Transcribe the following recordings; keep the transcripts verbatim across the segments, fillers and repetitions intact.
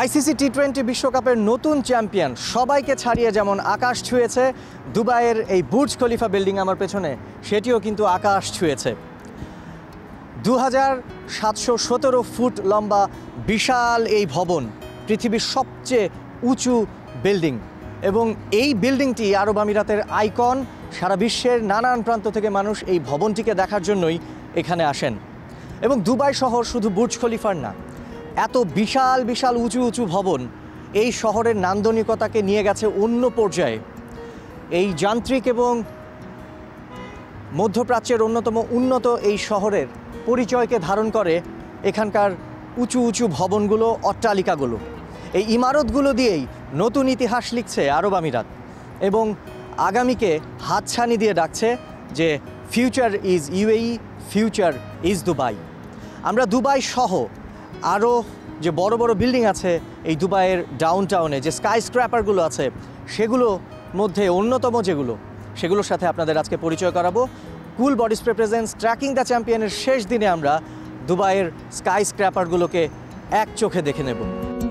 ICC T twenty বিশ্বকাপের নতুন champion সবাইকে ছাড়িয়ে যেমন আকাশ ছুঁয়েছে, দুবাইয়ের এই বুর্জ খলিফা বিল্ডিং আমার পেছনে সেটিও কিন্তু আকাশ ছুঁয়েছে। দু হাজার সাতশো সতেরো ফুট লম্বা বিশাল এই ভবন পৃথিবীর সবচেয়ে উঁচু বিল্ডিং এবং এই বিল্ডিংটি আরব আমিরাতের আইকন। সারা বিশ্বের নানান প্রান্ত থেকে মানুষ এই ভবনটিকে দেখার জন্যই এখানে আসেন। এবং দুবাই শহর শুধু বুর্জ খলিফার না, এত বিশাল বিশাল উঁচু উঁচু ভবন এই শহরের নান্দনিকতাকে নিয়ে গেছে অন্য পর্যায়ে। এই যান্ত্রিক এবং মধ্যপ্রাচ্যের অন্যতম উন্নত এই শহরের পরিচয়কে ধারণ করে এখানকার উঁচু উঁচু ভবনগুলো, অট্টালিকাগুলো। এই ইমারতগুলো দিয়েই নতুন ইতিহাস লিখছে আরব আমিরাত এবং আগামীকে হাতছানি দিয়ে ডাকছে যে future is UAE, future is Dubai. আমরা দুবাই সহ আরও যে বড় বড় বিল্ডিং আছে এই দুবাইয়ের ডাউন টাউনে, যে স্কাই স্ক্র্যাপারগুলো আছে সেগুলো মধ্যে অন্যতম যেগুলো, সেগুলোর সাথে আপনাদের আজকে পরিচয় করাবো। Cool body spray presence tracking the চ্যাম্পিয়নের শেষ দিনে আমরা দুবাইয়ের স্কাই স্ক্র্যাপারগুলোকে এক চোখে দেখে নেব।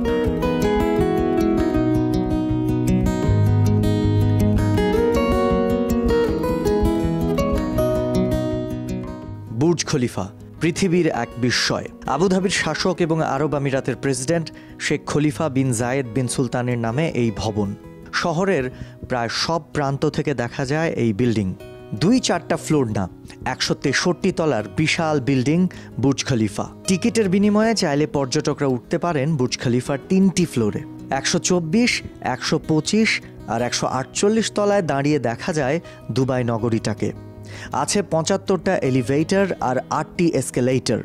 বুর্জ খলিফা পৃথিবীর এক বিস্ময়। আবুধাবির শাসক এবং আরব আমিরাতের প্রেসিডেন্ট শেখ খলিফা বিন জায়েদ বিন সুলতানের নামে এই ভবন। শহরের প্রায় সব প্রান্ত থেকে দেখা যায় এই বিল্ডিং। দুই চারটা ফ্লোর না, একশো তেষট্টি তলার বিশাল বিল্ডিং বুর্জ খলিফা। টিকিটের বিনিময়ে চাইলে পর্যটকরা উঠতে পারেন বুর্জ খলিফার তিনটি ফ্লোরে। একশো চব্বিশ, একশো পঁচিশ আর একশো আটচল্লিশ তলায় দাঁড়িয়ে দেখা যায় দুবাই নগরীটাকে। আছে পঁচাত্তরটা এলিভেটর আর আটটি এসকেলেটর।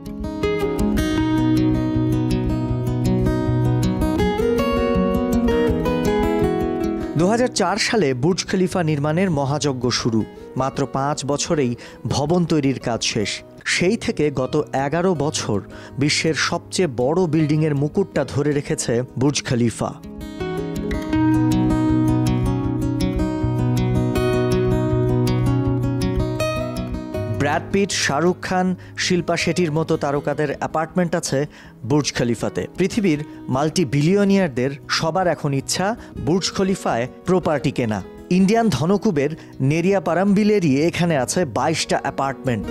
দু হাজার চার সালে বুর্জ খলিফা নির্মাণের মহাযজ্ঞ শুরু। মাত্র পাঁচ বছরেই ভবন তৈরির কাজ শেষ। সেই থেকে গত এগারো বছর বিশ্বের সবচেয়ে বড় বিল্ডিংয়ের মুকুটটা ধরে রেখেছে Burj Khalifa. Brad Pitt, Shahrukh Khan, Shilpa শেঠির মতো তারকাদের অ্যাপার্টমেন্ট আছে বুর্জ খলিফাতে। পৃথিবীর মাল্টি বিলিয়নিয়ারদের সবার এখন ইচ্ছা বুর্জ খলিফায় প্রপার্টি কেনা। ইন্ডিয়ান ধনকুবের নেরিয়া পারাম্বিলেরই এখানে আছে বাইশটা অ্যাপার্টমেন্ট।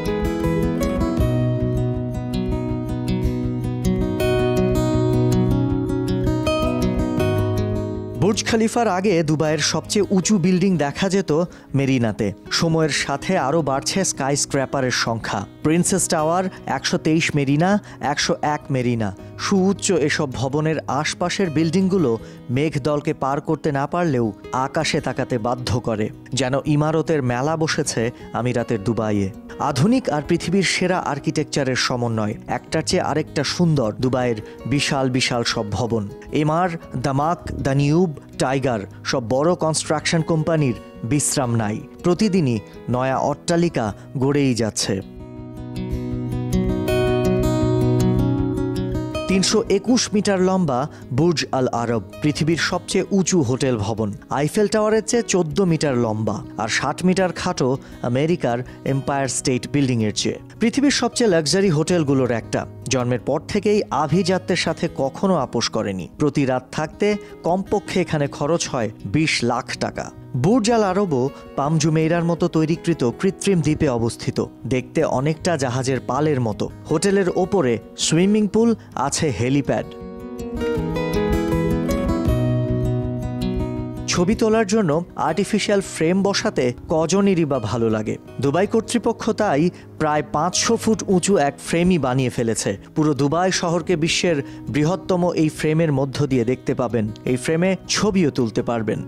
বুর্জ খলিফার আগে দুবাইয়ের সবচেয়ে উঁচু বিল্ডিং দেখা যেত মেরিনাতে। সময়ের সাথে আরও বাড়ছে স্কাই স্ক্র্যাপারের সংখ্যা। প্রিন্সেস টাওয়ার, একশো তেইশ মেরিনা, একশো এক মেরিনা। সুউচ্চ এসব ভবনের আশপাশের বিল্ডিংগুলো মেঘদলকে পার করতে না পারলেও আকাশে তাকাতে বাধ্য করে, যেন ইমারতের মেলা বসেছে আমিরাতের দুবাইয়ে। আধুনিক আর পৃথিবীর সেরা আর্কিটেকচারের সমন্বয়, একটার চেয়ে আরেকটা সুন্দর দুবাইয়ের বিশাল বিশাল সব ভবন। এমআর, দামাক, দানিউব, টাইগার সব বড় কনস্ট্রাকশন কোম্পানির বিশ্রাম নাই। প্রতিদিনই নয়া অট্টালিকা গড়েই যাচ্ছে। তিনশো একুশ মিটার লম্বা বুর্জ আল আরব পৃথিবীর সবচেয়ে উঁচু হোটেল ভবন। আইফেল টাওয়ারের চেয়ে চোদ্দ মিটার লম্বা আর ষাট মিটার খাটো আমেরিকার এম্পায়ার স্টেট বিল্ডিংয়ের চেয়ে। পৃথিবীর সবচেয়ে লাক্সারি হোটেলগুলোর একটা। জন্মের পর থেকেই আভিজাত্যের সাথে কখনো আপোষ করেনি। প্রতি রাত থাকতে কমপক্ষে এখানে খরচ হয় বিশ লাখ টাকা। বুর্জ আল আরবও পাম জুমেইরার মতো তৈরিকৃত কৃত্রিম দ্বীপে অবস্থিত। দেখতে অনেকটা জাহাজের পালের মতো। হোটেলের ওপরে সুইমিং পুল, আছে হেলিপ্যাড। ছবি তোলার জন্য আর্টিফিশিয়াল ফ্রেম বসাতে কজনেরই বা ভালো লাগে। দুবাই কর্তৃপক্ষ তাই প্রায় পাঁচশো ফুট উঁচু এক ফ্রেমই বানিয়ে ফেলেছে। পুরো দুবাই শহরকে বিশ্বের বৃহত্তম এই ফ্রেমের মধ্য দিয়ে দেখতে পাবেন। এই ফ্রেমে ছবিও তুলতে পারবেন।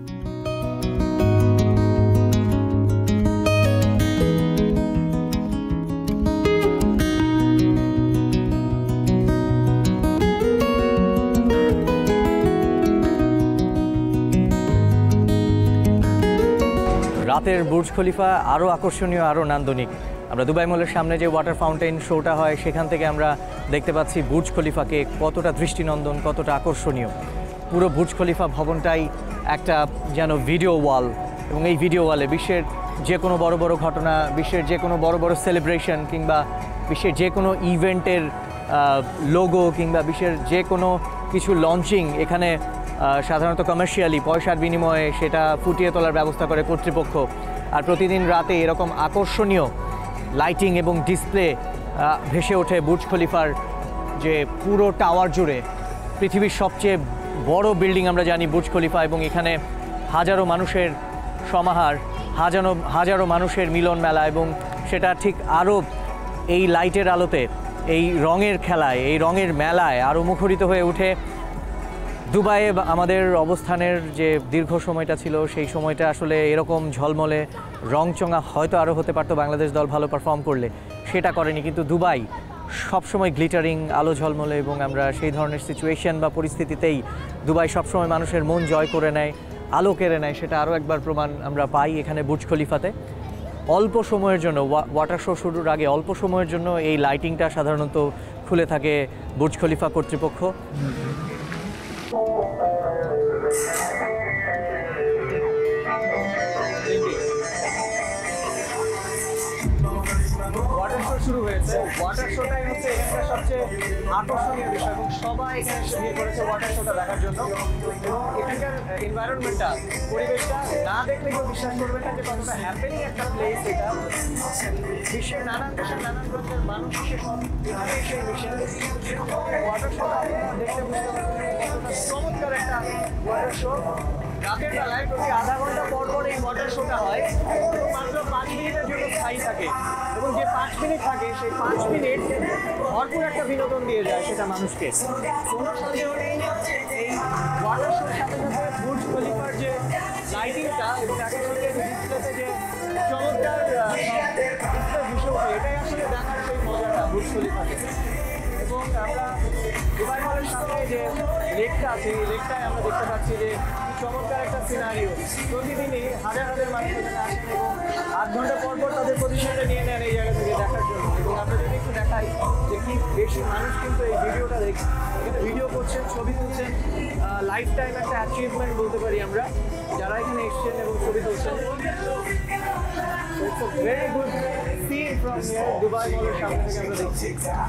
রাতের বুর্জ খলিফা আরও আকর্ষণীয়, আরও নান্দনিক। আমরা দুবাই মলের সামনে যে ওয়াটার ফাউন্টেন শোটা হয় সেখান থেকে আমরা দেখতে পাচ্ছি বুর্জ খলিফাকে কতটা দৃষ্টিনন্দন, কতটা আকর্ষণীয়। পুরো বুর্জ খলিফা ভবনটাই একটা যেন ভিডিও ওয়াল এবং এই ভিডিও ওয়ালে বিশ্বের যে কোনো বড় বড় ঘটনা, বিশ্বের যে কোনো বড় বড় সেলিব্রেশন কিংবা বিশ্বের যে কোনো ইভেন্টের লোগো কিংবা বিশ্বের যে কোনো কিছু লঞ্চিং এখানে সাধারণত কমার্শিয়ালি পয়সার বিনিময়ে সেটা ফুটিয়ে তোলার ব্যবস্থা করে কর্তৃপক্ষ। আর প্রতিদিন রাতে এরকম আকর্ষণীয় লাইটিং এবং ডিসপ্লে ভেসে ওঠে বুর্জ খলিফার যে পুরো টাওয়ার জুড়ে। পৃথিবীর সবচেয়ে বড় বিল্ডিং আমরা জানি বুর্জ খলিফা, এবং এখানে হাজারো মানুষের সমাহার, হাজারো হাজারো মানুষের মিলন মেলা, এবং সেটা ঠিক আরও এই লাইটের আলোতে, এই রঙের খেলায়, এই রঙের মেলায় আরও মুখরিত হয়ে ওঠে। দুবাইয়ে আমাদের অবস্থানের যে দীর্ঘ সময়টা ছিল, সেই সময়টা আসলে এরকম ঝলমলে রংচঙা হয়তো আরও হতে পারতো বাংলাদেশ দল ভালো পারফর্ম করলে, সেটা করেনি। কিন্তু দুবাই সবসময় গ্লিটারিং, আলো ঝলমলে, এবং আমরা সেই ধরনের সিচুয়েশন বা পরিস্থিতিতেই দুবাই সবসময় মানুষের মন জয় করে নেয়, আলো কেড়ে নেয়। সেটা আরও একবার প্রমাণ আমরা পাই এখানে বুর্জ খলিফাতে। অল্প সময়ের জন্য, ওয়াটার শো শুরুর আগে অল্প সময়ের জন্য এই লাইটিংটা সাধারণত খুলে থাকে বুর্জ খলিফা কর্তৃপক্ষ। ওয়াটার শো শুরু হয়েছে। ওয়াটার শোটাই হচ্ছে এখানকার সবচেয়ে আকর্ষণীয় বিষয়, এবং সবাই এখানে এসে ভিড় করেছে ওয়াটার শোটা দেখার জন্য। এবং এখানকার এনভায়রনমেন্টটা, পরিবেশটা না দেখলে কেউ বিশ্বাস করবে না যে কতটা হ্যাপেনিং একটা প্লেস এটা। বিশ্বের নানান দেশের নানান ধরনের মানুষ এসে সব এখানে এসে মিশে। ওয়াটার শোটা দেখতে বুঝতে পারবেন কতটা চমৎকার একটা ওয়াটার শো। রাতের বেলায় প্রতি আধা ঘন্টা পর পর এই ওয়াটার শোটা হয়, এবং মাত্র পাঁচ মিনিটের জন্য স্থায়ী থাকে, এবং যে পাঁচ মিনিট থাকে সেই পাঁচ মিনিট ভরপুর একটা বিনোদন দিয়ে যায় সেটা মানুষকে। কোনো সন্দেহ নেই এই ওয়াটার শোর সাথে সাথে বুর্জ খলিফার যে লাইটিংটা এবং একই সাথে ডিসপ্লেতে যে চমৎকার ডিসপ্লে ভীষণ, এটাই আসলে দেখার সেই মজাটা বুর্জ খলিফাতে। এবং আমরা দুবাই মলের সামনে যে লেকটা আছে, এই লেকটায় আমরা দেখতে পাচ্ছি যে চমৎকার একটা সিনারিও। প্রতিদিনই হাজার হাজার মানুষ এখানে আসেন, এবং আধ ঘন্টা পর পর তাদের পজিশনটা নিয়ে নেন এই জায়গা থেকে দেখার জন্য। এবং আমরা যদি একটু দেখাই যে কি বেশি মানুষ কিন্তু এই ভিডিওটা দেখছে, এখানে ভিডিও করছেন, ছবি তুলছেন। লাইফ টাইম একটা অ্যাচিভমেন্ট বলতে পারি আমরা, যারা এখানে এসছেন এবং ছবি তুলছেন। It's a very good scene from here, Dubai মলের সামনে থেকে আমরা দেখছি।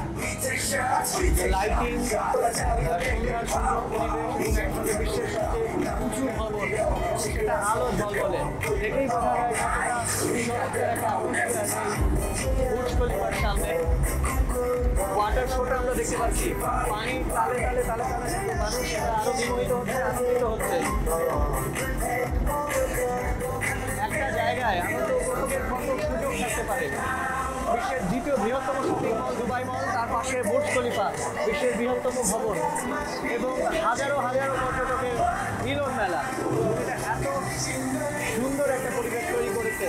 লাইটিং, সুন্দর সুন্দর পরিবেশ, এবং একসাথে বিশ্বের সবচেয়ে উঁচু ভবন, সেটা আলো ঝলমলে। দেখেই বোঝা যায় কতটা চমৎকার একটা atmosphere এই বুর্জ খলিফার সামনে। ওয়াটার শোটা আমরা দেখতে পাচ্ছি, পানি তালে তালে তালে তালে মানুষ আরো বিমোহিত হচ্ছে, আনন্দিত হচ্ছে। একটা জায়গায় আনন্দ উপভোগের কত সুযোগ থাকতে পারে। বিশ্বের দ্বিতীয় বৃহত্তম শপিং মল দুবাই মল, তার পাশে বুর্জ খলিফা, বিশ্বের বৃহত্তম ভবন, এবং হাজারো হাজারো পর্যটকের মিলন মেলা। এটা এত সুন্দর একটা পরিবেশ তৈরি করেছে।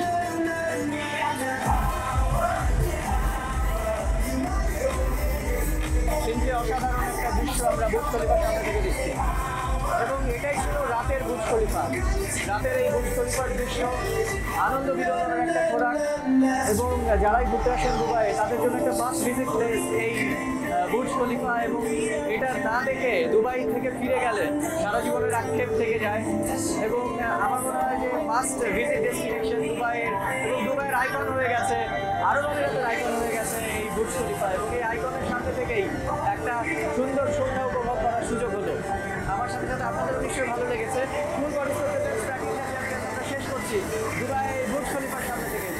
সিম্পলি অসাধারণ একটা দৃশ্য আমরা বুর্জ খলিফার সামনে থেকে দেখছি। এবং এটাই ছিল রাতের বুর্জ খলিফা। রাতের এই বুর্জ খলিফার দৃশ্য আনন্দ বিনোদনের একটা খোরাক, এবং যারাই ঘুরতে আসেন দুবাই তাদের জন্য একটা মাস্ট ভিজিট প্লেস এই বুর্জ খলিফা। এবং এটা না দেখে দুবাই থেকে ফিরে গেলে সারা জীবনের আক্ষেপ থেকে যায়। এবং আমার মনে হয় যে মাস্ট ভিজিট ডেস্টিনেশন দুবাইয়ের, এবং দুবাইয়ের আইকন হয়ে গেছে, আরব আমিরাতের আইকন হয়ে গেছে এই বুর্জ খলিফা। এবং এই আইকনের সামনে থেকেই একটা সুন্দর সন্ধ্যা উপভোগ করার সুযোগ হলো। আমার সাথে সাথে আপনাদের নিশ্চয়ই ভালো লেগেছে। ফুল বডি শেষ করছি দুবাই বুর্জ খলিফার সামনে থেকে।